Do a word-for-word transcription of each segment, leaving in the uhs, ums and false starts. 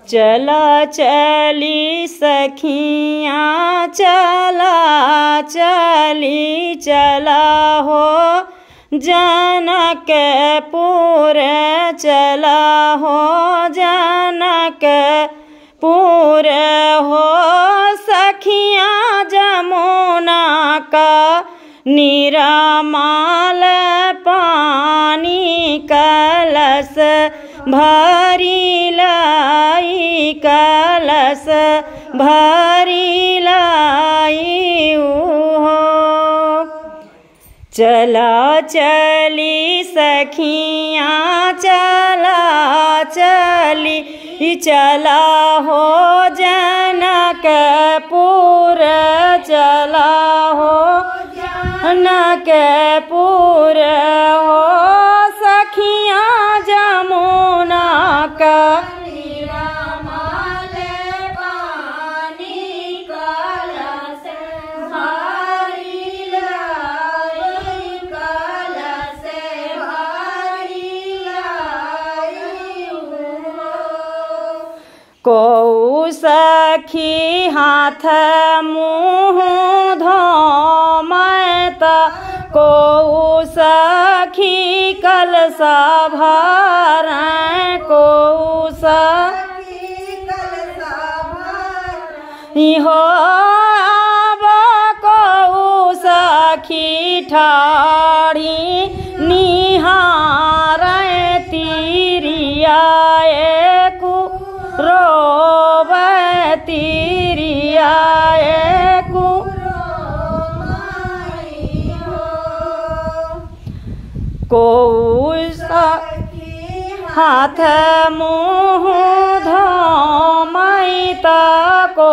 चला चली सखियाँ चला चली चला हो जनकपुर चला हो जनकपुर हो सखियाँ जमुना का निरामाल पानी कलश भरी लाई कलश भरी लाई हो। चला चली सखियाँ चला चली चला हो जनकपुर चला हो जनकपुर हो सखियाँ जमुना का निरामाल पानी कलश भरी लाई कलश भरी लाई हो। को सखी हाथ मुँह धोमत को सखी कलशा भर को सखी कलशा भर हो को सखी ठाड़ी निहार तिरियाए को रोब तिरियाए को को हाथ मुँह धोमैता को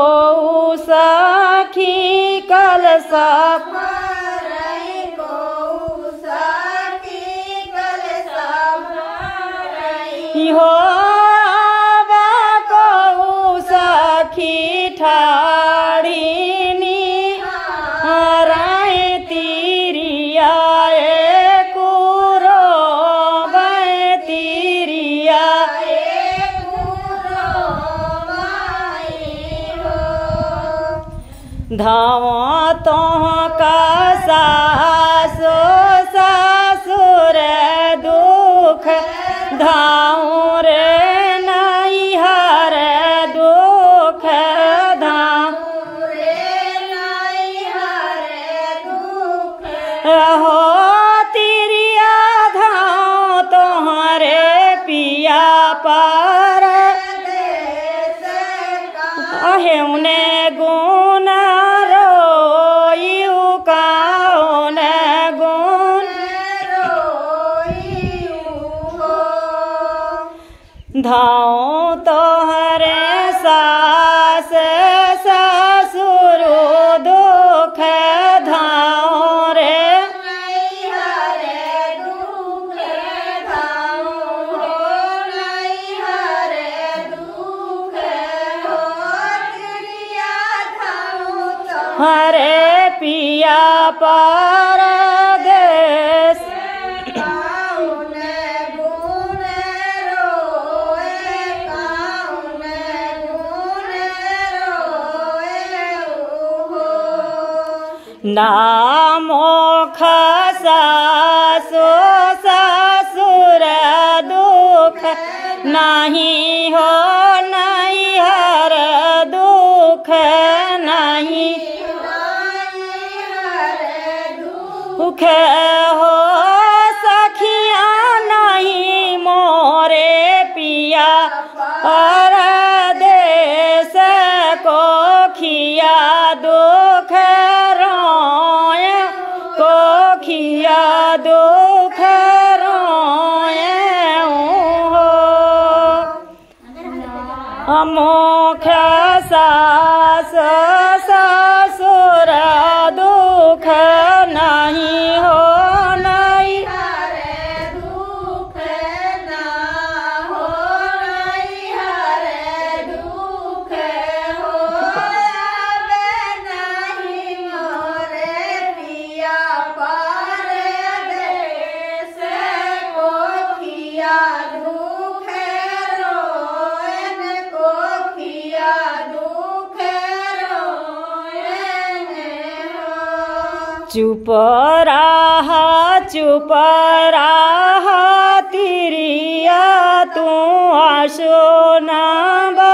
सखी कलशा भरै को सखी कलशा भरै हो को सखी ठाड़ी निहार तिरियाए धावा तो का सासो ससुर दुख धाऊ रे नैहर दुख धाऊ रे नैहर दुख हो तिरिया धाऊ तोहरे पिया पर अहे उन्हें गुण रोयु काउन गुण रोयु हो। धाऊ तोहरे सास ससुर दुख धाऊ रे नैहर दुख धाऊ नैहर दुख हरे पिया परदेस काउन गुण रोए काउन गुण रोए हो। नामोख सासो ससुर दुख नहीं हो नैहर दुख नहीं दुख हो सखियाँ नहीं मोरे पिया परदेस को खिया दुख रोय को खिया दुख रोय हो। अमोख सास ससुर दुख नहीं हो नैहर दुख ना हो नैहर दुख हो। नहीं मोरे पिया परदेस को खिया दुख रोए को चुप रहा चुप रहा तिरिया तू आसो ना बा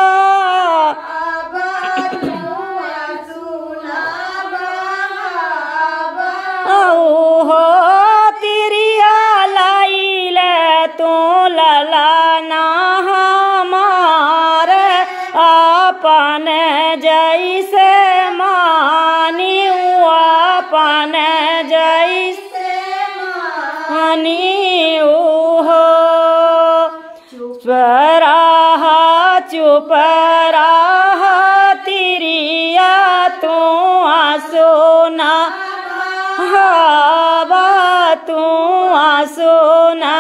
हो तिरिया लाइले तू लला ना हमारे अपन जैसे मानी अपन जैसे मानी हो चुप रहा चुप रहा तिरिया तू आसो ना हवा तू आसो ना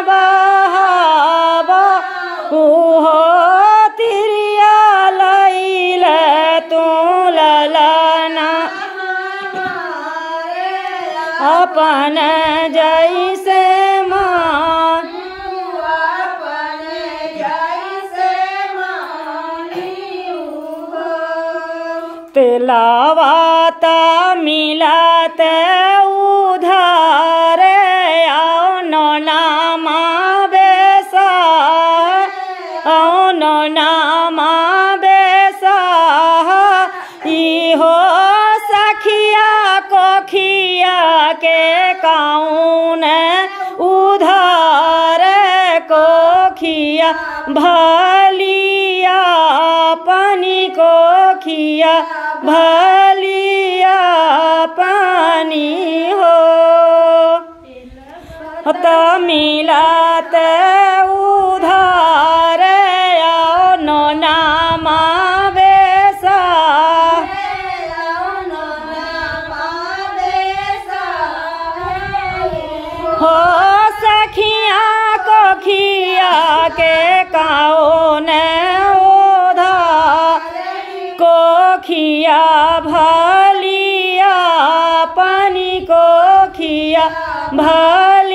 बहावा हो तिरिया लैले तू ललना अपन जैसे मान तेलावाता मिलात उधार आओ नो नामा बेसा आओ नो नामा बेसा इहो सखिया कोखिया के कौन उधार कोखिया भलिया पानी कोखिया भलिया पानी हो त मिलत उधार आओ नो नामा बेसा हो सखिया कोखिया के कौन उधार कोखिया भलिया पानी कोखिया भल